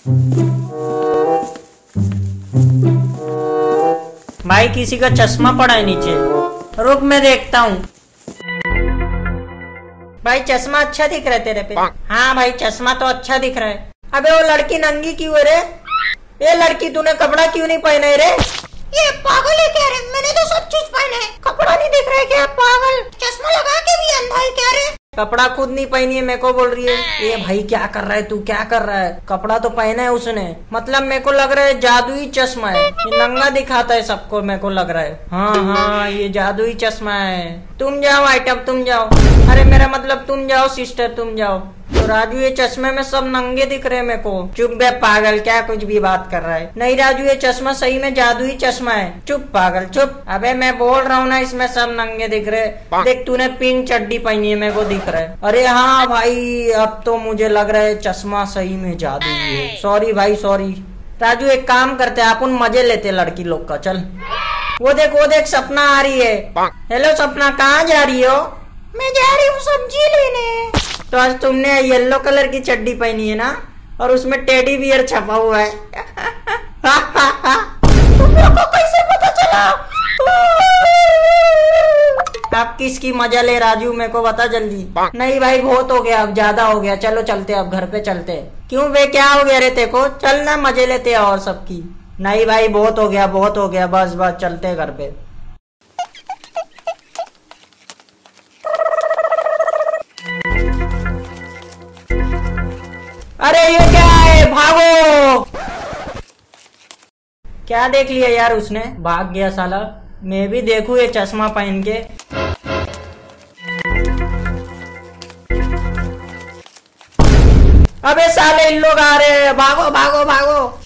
भाई किसी का चश्मा पड़ा है नीचे, रुक मैं देखता हूँ। भाई चश्मा अच्छा दिख रहा है तेरे पे। हाँ भाई चश्मा तो अच्छा दिख रहा है। अबे वो लड़की नंगी क्यों है रे? ये लड़की तूने कपड़ा क्यों नहीं पहना है रे? ये पागल है क्या रे? मैंने तो सब चीज पहने है। कपड़ा नहीं दिख रहा है क्या पागल? चश्मा लगा के भी अंधा है क्या रे? कपड़ा खुद नहीं पहनी है, मेरे को बोल रही है। ये भाई क्या कर रहा है तू, क्या कर रहा है? कपड़ा तो पहना है उसने, मतलब मेरे को लग रहा है जादुई चश्मा है। ये नंगा दिखाता है सबको, मेरे को लग रहा है। हाँ हाँ ये जादुई चश्मा है। तुम जाओ आइटम, तुम जाओ। अरे मेरा मतलब तुम जाओ सिस्टर, तुम जाओ। तो राजू ये चश्मे में सब नंगे दिख रहे हैं मेरे को। चुप बे पागल, क्या कुछ भी बात कर रहा है? नहीं राजू ये चश्मा सही में जादुई चश्मा है। चुप पागल चुप। अबे मैं बोल रहा हूँ ना इसमें सब नंगे दिख रहे। देख तूने पिंक चड्डी पहनी है, मेरे को दिख रहा है। अरे हाँ भाई अब तो मुझे लग रहा है चश्मा सही में जादुई है। सॉरी भाई सॉरी। राजू एक काम करते हैं, अपन मजे लेते लड़की लोग का। चल वो देख सपना आ रही है। हेलो सपना, कहाँ जा रही हो? मैं जा रही हूँ सब्जी लेने। तो आज तुमने येलो कलर की चड्डी पहनी है ना, और उसमें टेडी बियर छपा हुआ है। तुम लोग को कैसे पता चला? आप किसकी मजा ले राजू, मेरे को बता जल्दी। नहीं भाई बहुत हो गया, अब ज्यादा हो गया। चलो चलते, अब घर पे चलते। क्यों बे क्या हो गया रे तेको? चल ना मजे लेते हैं और सबकी। नहीं भाई बहुत हो गया, बहुत हो गया, बस बस चलते घर पे। अरे ये क्या है, भागो! क्या देख लिया यार उसने, भाग गया साला। मैं भी देखूं ये चश्मा पहन के। अबे साले इन लोग आ रहे हैं, भागो भागो भागो।